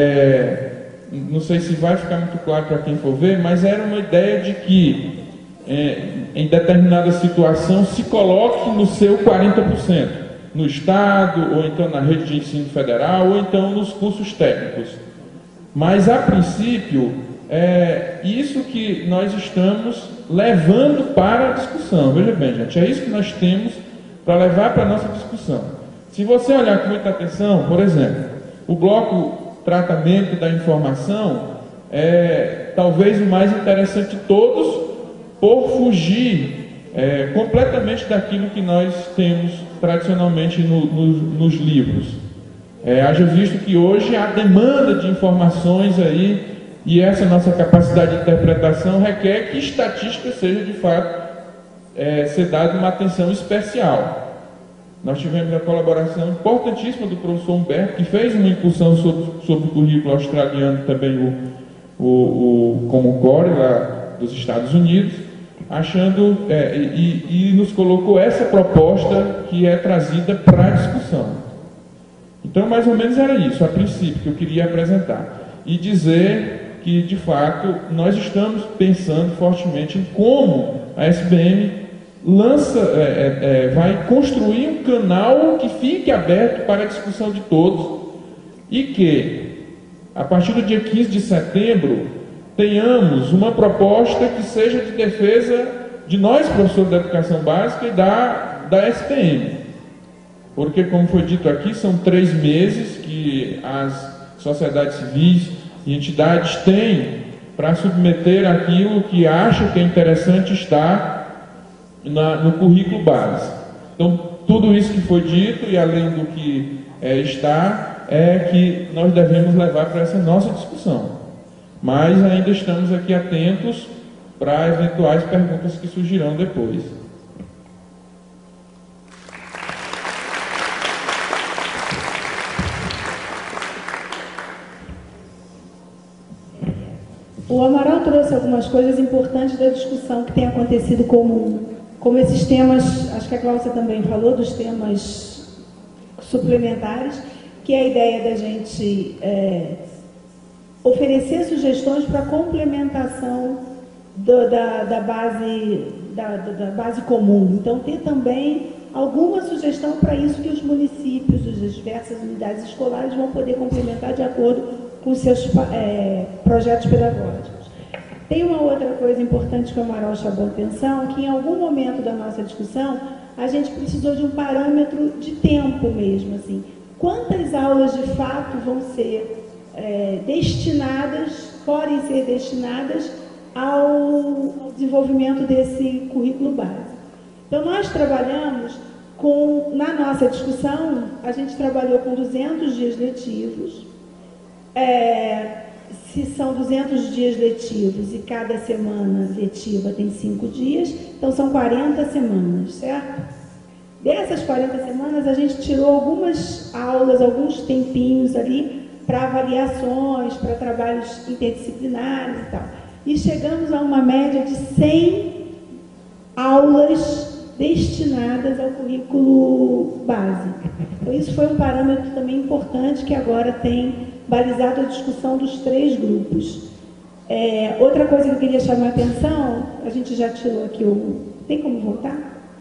é, não sei se vai ficar muito claro para quem for ver, mas era uma ideia de que, é, em determinada situação, se coloque no seu quarenta por cento, no Estado, ou então na rede de ensino federal, ou então nos cursos técnicos. Mas, a princípio, é isso que nós estamos levando para a discussão. Veja bem, gente, é isso que nós temos para levar para a nossa discussão. Se você olhar com muita atenção, por exemplo, o bloco tratamento da informação é talvez o mais interessante de todos, por fugir é, completamente daquilo que nós temos tradicionalmente no, no, nos livros. É, haja visto que hoje há demanda de informações aí, e essa nossa capacidade de interpretação requer que estatística seja de fato é, ser dada uma atenção especial. Nós tivemos a colaboração importantíssima do professor Humberto, que fez uma incursão sobre, sobre o currículo australiano, também o, o, o Common Core lá dos Estados Unidos, achando é, e, e nos colocou essa proposta que é trazida para a discussão. Então, mais ou menos era isso, a princípio, que eu queria apresentar. E dizer que, de fato, nós estamos pensando fortemente em como a S B M lança, é, é, vai construir um canal que fique aberto para a discussão de todos e que, a partir do dia quinze de setembro, tenhamos uma proposta que seja de defesa de nós, professores da educação básica, e da, da S P M. Porque, como foi dito aqui, são três meses que as sociedades civis e entidades têm para submeter aquilo que acham que é interessante estar na, no currículo base. Então, tudo isso que foi dito, e além do que é, está, é que nós devemos levar para essa nossa discussão. Mas ainda estamos aqui atentos para eventuais perguntas que surgirão depois. O Amaral trouxe algumas coisas importantes da discussão que tem acontecido como, como esses temas, acho que a Cláudia também falou, dos temas suplementares, que é a ideia da gente é, oferecer sugestões para complementação do, da, da, base, da, da base comum. Então, ter também alguma sugestão para isso que os municípios, as diversas unidades escolares vão poder complementar de acordo com seus é, projetos pedagógicos. Tem uma outra coisa importante que o Amaral chamou a atenção, que em algum momento da nossa discussão, a gente precisou de um parâmetro de tempo mesmo, assim. Quantas aulas de fato vão ser é, destinadas, podem ser destinadas ao desenvolvimento desse currículo básico. Então, nós trabalhamos com, na nossa discussão, a gente trabalhou com duzentos dias letivos. É, se são duzentos dias letivos e cada semana letiva tem cinco dias, então são quarenta semanas, certo? Dessas quarenta semanas, a gente tirou algumas aulas, alguns tempinhos ali para avaliações, para trabalhos interdisciplinares e tal. E chegamos a uma média de cem aulas destinadas ao currículo básico. Então, isso foi um parâmetro também importante que agora tem balizado a discussão dos três grupos. É, outra coisa que eu queria chamar a atenção, a gente já tirou aqui o... Tem como voltar?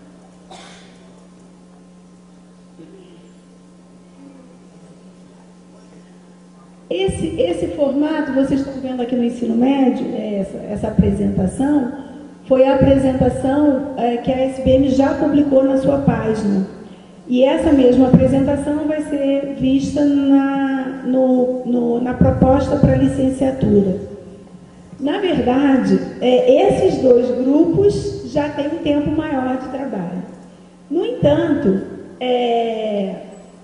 Esse, esse formato, vocês estão vendo aqui no ensino médio, essa, essa apresentação, foi a apresentação é, que a S B M já publicou na sua página. E essa mesma apresentação vai ser vista na, no, no, na proposta para licenciatura. Na verdade, é, esses dois grupos já têm um tempo maior de trabalho. No entanto, é,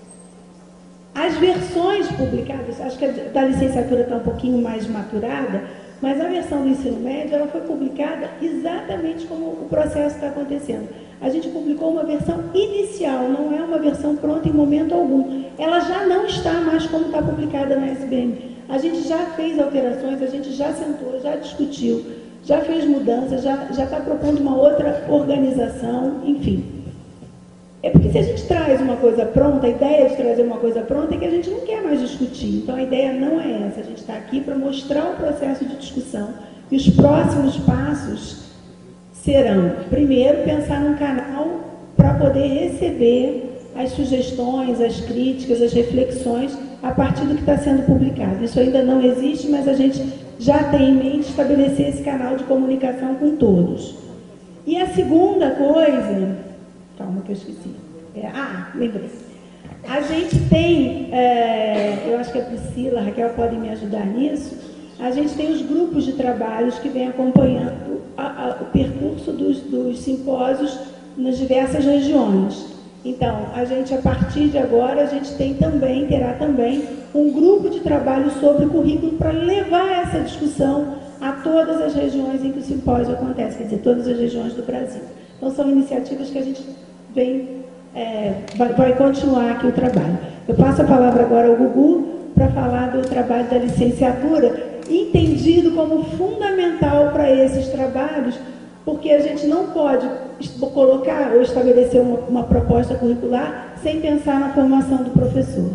as versões publicadas, acho que a da licenciatura está um pouquinho mais maturada, mas a versão do ensino médio ela foi publicada exatamente como o processo está acontecendo. A gente publicou uma versão inicial, não é uma versão pronta em momento algum. Ela já não está mais como está publicada na S B M. A gente já fez alterações, a gente já sentou, já discutiu, já fez mudanças, já já está propondo uma outra organização, enfim. É porque se a gente traz uma coisa pronta, a ideia de trazer uma coisa pronta é que a gente não quer mais discutir. Então, a ideia não é essa. A gente está aqui para mostrar o processo de discussão. E os próximos passos serão, primeiro, pensar num canal para poder receber as sugestões, as críticas, as reflexões a partir do que está sendo publicado. Isso ainda não existe, mas a gente já tem em mente estabelecer esse canal de comunicação com todos. E a segunda coisa... Calma que eu esqueci. É, ah, lembrei. A gente tem, é, eu acho que a Priscila, a Raquel podem me ajudar nisso, a gente tem os grupos de trabalhos que vêm acompanhando a, a, o percurso dos, dos simpósios nas diversas regiões. Então, a gente, a partir de agora, a gente tem também, terá também um grupo de trabalho sobre o currículo para levar essa discussão a todas as regiões em que o simpósio acontece, quer dizer, todas as regiões do Brasil. Então, são iniciativas que a gente vem, é, vai, vai continuar aqui o trabalho. Eu passo a palavra agora ao Gugu para falar do trabalho da licenciatura, entendido como fundamental para esses trabalhos, porque a gente não pode colocar ou estabelecer uma, uma proposta curricular sem pensar na formação do professor.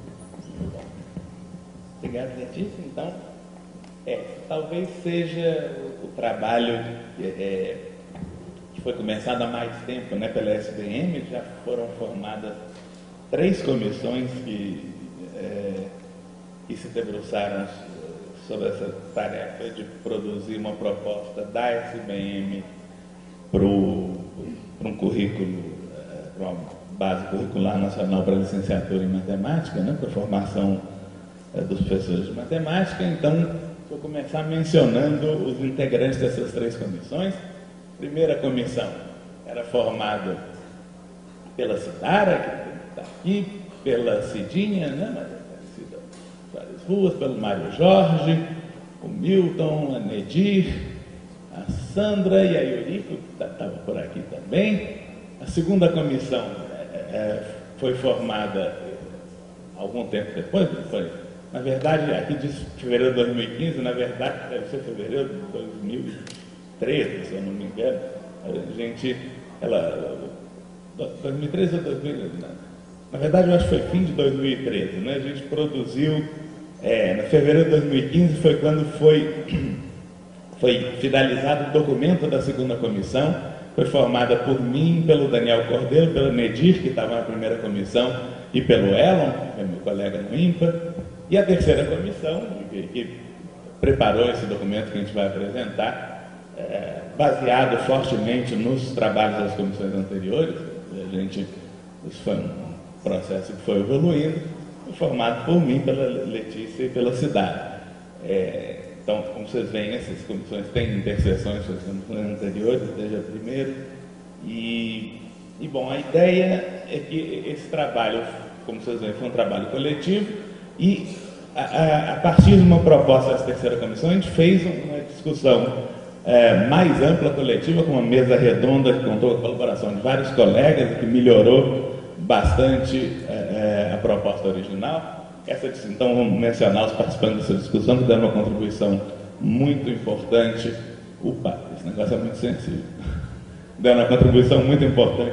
Obrigado, Letícia. Então, é, talvez seja o, o trabalho é, que foi começado há mais tempo, né, pela S B M. Já foram formadas três comissões que, é, que se debruçaram sobre essa tarefa de produzir uma proposta da S B M para um currículo, para uma base curricular nacional para licenciatura em matemática, né, para a formação é, dos professores de matemática. Então, vou começar mencionando os integrantes dessas três comissões. A primeira comissão era formada pela Cidara, que está aqui, pela Cidinha, né, mas várias ruas, pelo Mário Jorge, o Milton, a Nedir, a Sandra e a Yuriko, que estava por aqui também. A segunda comissão é, foi formada algum tempo depois, foi, na verdade, aqui diz fevereiro de dois mil e quinze, na verdade deve ser fevereiro de dois mil e treze, se eu não me engano. A gente, ela, dois mil e treze ou dois mil e treze, na verdade eu acho que foi fim de dois mil e treze, né? A gente produziu, é, no fevereiro de dois mil e quinze foi quando foi, foi finalizado o documento da segunda comissão, foi formada por mim, pelo Daniel Cordeiro, pelo Nedir, que estava na primeira comissão, e pelo Elon, que é meu colega no IMPA, e a terceira comissão, que, que preparou esse documento que a gente vai apresentar, é, baseado fortemente nos trabalhos das comissões anteriores. A gente, isso foi um processo que foi evoluindo, formado por mim, pela Letícia e pela Cidade. É, então, como vocês veem, essas comissões têm interseções com as comissões anteriores, desde a primeira, e, e bom, a ideia é que esse trabalho, como vocês veem, foi um trabalho coletivo, e a, a, a partir de uma proposta dessa terceira comissão, a gente fez uma discussão é, mais ampla, coletiva, com uma mesa redonda que contou com a colaboração de vários colegas, que melhorou bastante é, é, a proposta original. Essa, então, vamos mencionar os participantes dessa discussão, que deram uma contribuição muito importante. Opa, esse negócio é muito sensível. Deram uma contribuição muito importante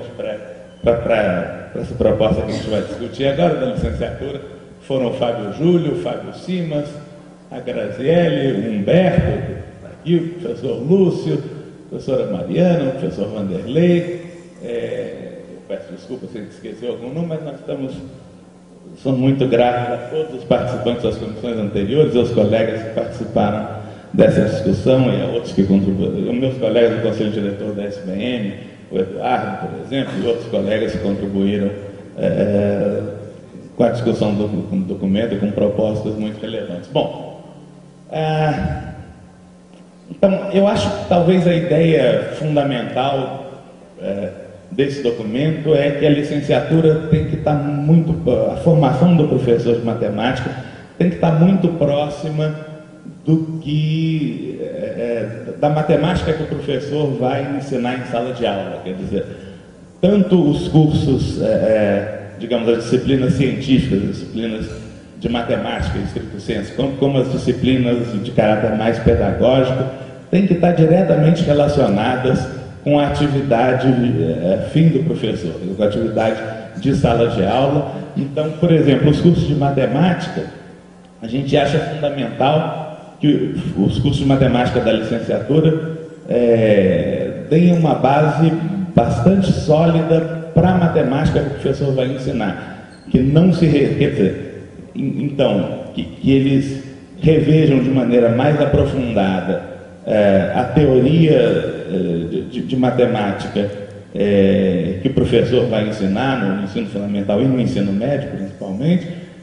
para essa proposta que a gente vai discutir agora, da licenciatura. Foram o Fábio Júlio, o Fábio Simas, a Graziele, o Humberto, aqui, o professor Lúcio, a professora Mariana, o professor Vanderlei. É, peço desculpa se esqueceu algum nome, mas nós estamos... Sou muito grato a todos os participantes das comissões anteriores, aos colegas que participaram dessa discussão e a outros que contribuíram, meus colegas do Conselho Diretor da S B M, o Eduardo, por exemplo, e outros colegas que contribuíram é, com a discussão do, do documento e com propostas muito relevantes. Bom, é, então, eu acho que talvez a ideia fundamental é, desse documento é que a licenciatura tem que estar muito, a formação do professor de matemática tem que estar muito próxima do que, é, da matemática que o professor vai ensinar em sala de aula, quer dizer, tanto os cursos, é, digamos, as disciplinas científicas, as disciplinas de matemática, estricto sensu, como, como as disciplinas de caráter mais pedagógico, têm que estar diretamente relacionadas com a atividade é, fim do professor, com a atividade de sala de aula. Então, por exemplo, os cursos de matemática, a gente acha fundamental que os cursos de matemática da licenciatura é, tenham uma base bastante sólida para a matemática que o professor vai ensinar, que não se, re... quer dizer, então, que, que eles revejam de maneira mais aprofundada É, a teoria é, de, de matemática é, que o professor vai ensinar no ensino fundamental e no ensino médio, principalmente,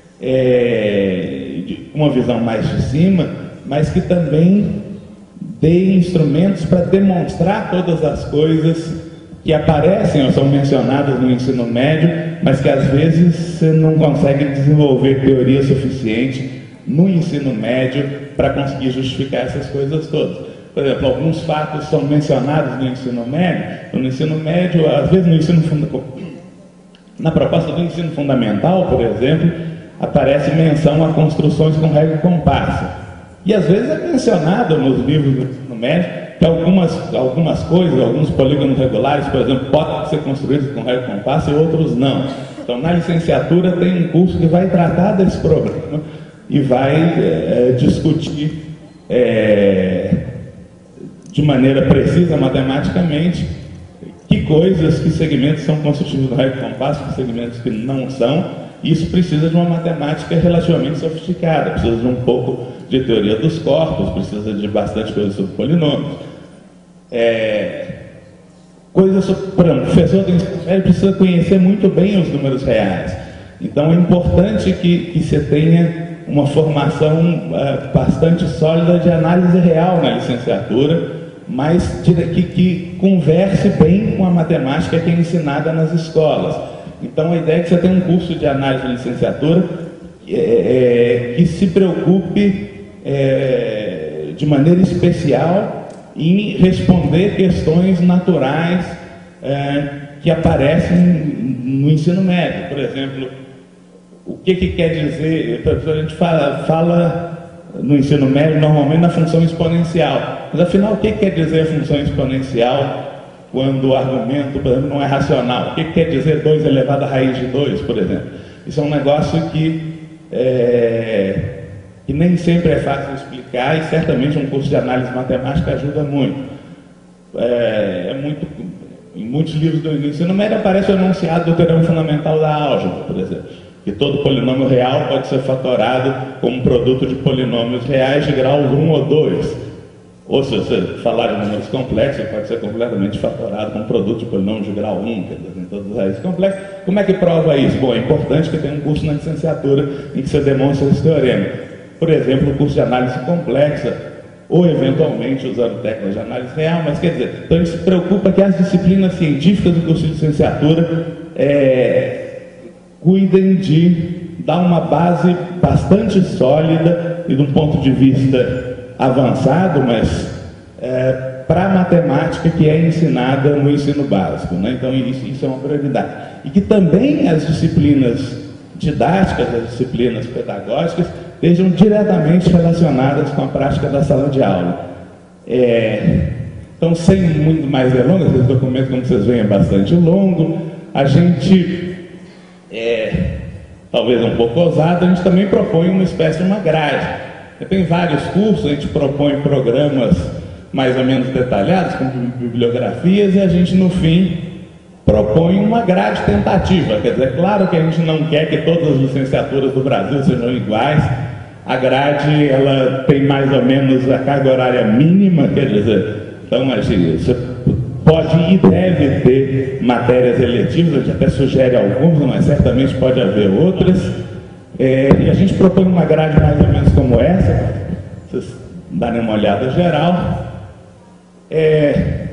é, de uma visão mais de cima, mas que também dê instrumentos para demonstrar todas as coisas que aparecem ou são mencionadas no ensino médio, mas que às vezes você não consegue desenvolver teoria suficiente no ensino médio para conseguir justificar essas coisas todas. Por exemplo, alguns fatos são mencionados no ensino médio, no ensino médio, às vezes no ensino fundamental, na proposta do ensino fundamental, por exemplo, aparece menção a construções com régua e compasso. E às vezes é mencionado nos livros do ensino médio que algumas, algumas coisas, alguns polígonos regulares, por exemplo, podem ser construídos com régua e compasso e outros não. Então, na licenciatura tem um curso que vai tratar desse problema e vai é, discutir é, de maneira precisa, matematicamente, que coisas, que segmentos são constitutivos do régua e compasso, que segmentos que não são. Isso precisa de uma matemática relativamente sofisticada, precisa de um pouco de teoria dos corpos, precisa de bastante coisa sobre polinômios. É, coisas sobre, por exemplo, o professor do ensino médio precisa conhecer muito bem os números reais. Então é importante que, que você tenha uma formação é, bastante sólida de análise real na licenciatura, mas que, que converse bem com a matemática que é ensinada nas escolas. Então a ideia é que você tenha um curso de análise de licenciatura é, é, que se preocupe é, de maneira especial em responder questões naturais é, que aparecem no ensino médio. Por exemplo, o que, que quer dizer, a gente fala, fala no ensino médio normalmente na função exponencial, mas afinal o que, que quer dizer a função exponencial quando o argumento, por exemplo, não é racional? O que, que quer dizer dois elevado à raiz de dois, por exemplo? Isso é um negócio que, é, que nem sempre é fácil explicar, e certamente um curso de análise matemática ajuda muito. É, é muito em muitos livros do ensino médio aparece o enunciado do teorema fundamental da álgebra, por exemplo, que todo polinômio real pode ser fatorado como produto de polinômios reais de graus um ou dois. Ou se você falar de números complexos, pode ser completamente fatorado com um produto de polinômio de grau um, quer dizer, em todas as raízes complexas. Como é que prova isso? Bom, é importante que tenha um curso na licenciatura em que você demonstra esse teorema. Por exemplo, o curso de análise complexa, ou eventualmente usando técnicas de análise real, mas quer dizer, então a gente se preocupa que as disciplinas científicas do curso de licenciatura é, cuidem de dar uma base bastante sólida e de um ponto de vista avançado, mas é, para a matemática que é ensinada no ensino básico, né? Então isso, isso é uma prioridade. E que também as disciplinas didáticas, as disciplinas pedagógicas estejam diretamente relacionadas com a prática da sala de aula. É, então, sem muito mais delongas, esse documento, como vocês veem, é bastante longo. A gente, é, talvez um pouco ousado, a gente também propõe uma espécie de uma grade. Tem vários cursos, a gente propõe programas mais ou menos detalhados, com bibliografias, e a gente, no fim, propõe uma grade tentativa. Quer dizer, claro que a gente não quer que todas as licenciaturas do Brasil sejam iguais. A grade, ela tem mais ou menos a carga horária mínima, quer dizer, então a gente, você pode e deve ter matérias eletivas, a gente até sugere algumas, mas certamente pode haver outras. É, e a gente propõe uma grade mais ou menos como essa, para vocês darem uma olhada geral. É,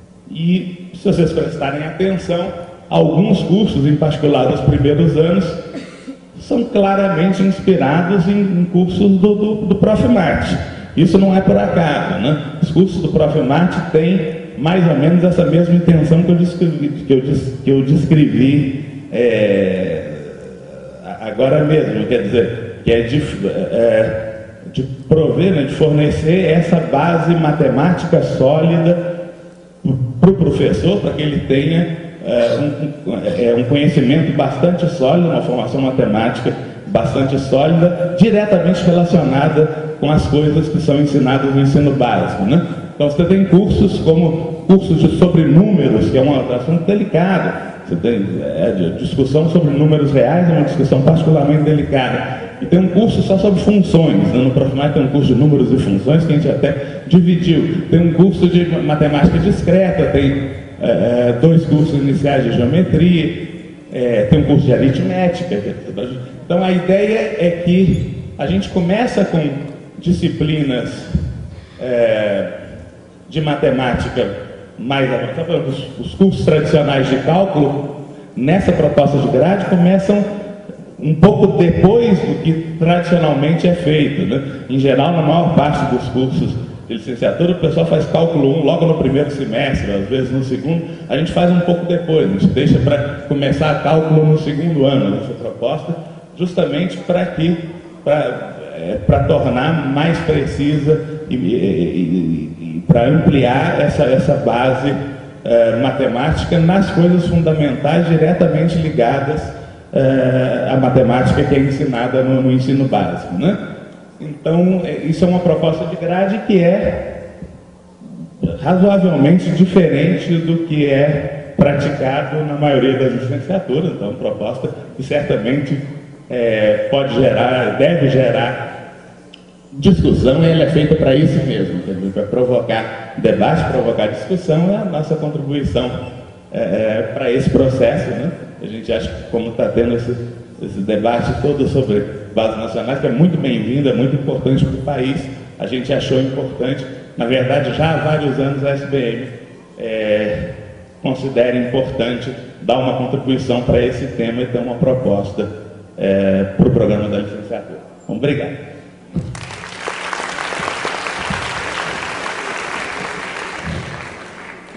e se vocês prestarem atenção, alguns cursos, em particular dos primeiros anos, são claramente inspirados em, em cursos do, do, do Profimart. Isso não é por acaso, né? Os cursos do Profimart têm mais ou menos essa mesma intenção que eu descrevi, que eu, que eu descrevi é, agora mesmo, quer dizer, que é de, é, de prover, né, de fornecer essa base matemática sólida para o professor, para que ele tenha é, um, é, um conhecimento bastante sólido, uma formação matemática bastante sólida, diretamente relacionada com as coisas que são ensinadas no ensino básico, né? Então você tem cursos como cursos de sobre números, que é um assunto delicado. Você tem é, discussão sobre números reais, é uma discussão particularmente delicada. E tem um curso só sobre funções, né? No Profimart tem um curso de números e funções que a gente até dividiu. Tem um curso de matemática discreta, tem é, dois cursos iniciais de geometria, é, tem um curso de aritmética. Então a ideia é que a gente começa com disciplinas é, de matemática mais avançadas. Os, os cursos tradicionais de cálculo, nessa proposta de grade, começam um pouco depois do que tradicionalmente é feito, né? Em geral, na maior parte dos cursos de licenciatura, o pessoal faz cálculo um logo no primeiro semestre, às vezes no segundo. A gente faz um pouco depois, a gente deixa para começar cálculo no segundo ano dessa proposta, justamente para que para é, para tornar mais precisa e, e, e, e para ampliar essa, essa base é, matemática nas coisas fundamentais diretamente ligadas é, à matemática que é ensinada no, no ensino básico, né? Então, isso é uma proposta de grade que é razoavelmente diferente do que é praticado na maioria das licenciaturas. Então, proposta que certamente é, pode gerar, deve gerar discussão, e ela é feita para isso mesmo, para provocar debate, provocar discussão. É a nossa contribuição é, para esse processo, né? A gente acha que, como está tendo esse, esse debate todo sobre bases nacionais, que é muito bem-vindo, é muito importante para o país, a gente achou importante. Na verdade, já há vários anos a S B M é, considera importante dar uma contribuição para esse tema e ter uma proposta é, para o programa da licenciatura. Obrigado.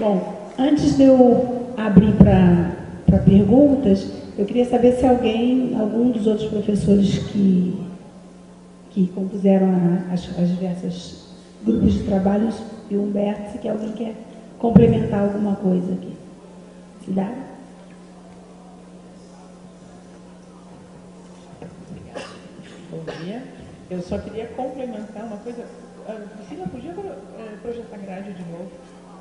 Bom, antes de eu abrir para perguntas, eu queria saber se alguém, algum dos outros professores que, que compuseram a, as, as diversas grupos de trabalhos, e o Humberto, se alguém quer complementar alguma coisa aqui. Cidade? Obrigada. Bom dia. Eu só queria complementar uma coisa. A Priscila podia projetar grade de novo.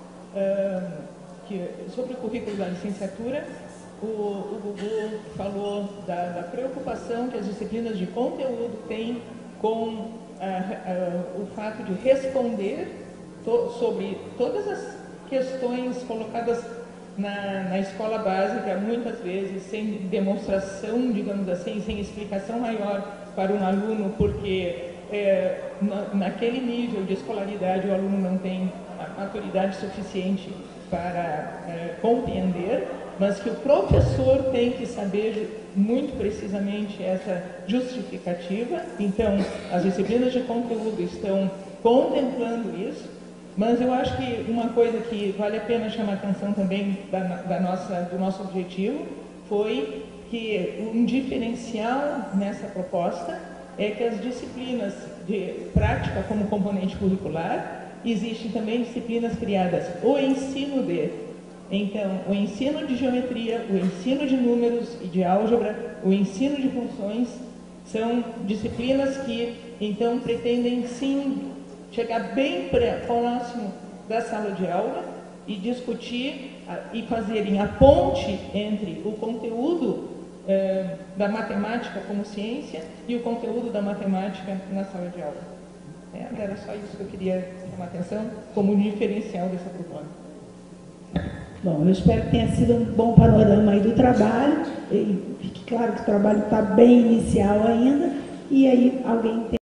Que, sobre o currículo da licenciatura, o, o Gugu falou da, da preocupação que as disciplinas de conteúdo têm com a, a, o fato de responder to, sobre todas as questões colocadas na, na escola básica, muitas vezes sem demonstração, digamos assim, sem explicação maior para um aluno, porque é, na, naquele nível de escolaridade o aluno não tem a maturidade suficiente para é, compreender, mas que o professor tem que saber muito precisamente essa justificativa. Então, as disciplinas de conteúdo estão contemplando isso, mas eu acho que uma coisa que vale a pena chamar a atenção também da, da nossa, do nosso objetivo foi que um diferencial nessa proposta é que as disciplinas de prática como componente curricular, existem também disciplinas criadas, o ensino de, então, o ensino de geometria, o ensino de números e de álgebra, o ensino de funções, são disciplinas que, então, pretendem, sim, chegar bem próximo da sala de aula e discutir e fazerem a ponte entre o conteúdo eh, da matemática como ciência e o conteúdo da matemática na sala de aula. É, era só isso que eu queria chamar a atenção como um diferencial dessa proposta. Bom, eu espero que tenha sido um bom panorama aí do trabalho, e fique claro que o trabalho está bem inicial ainda, e aí alguém tem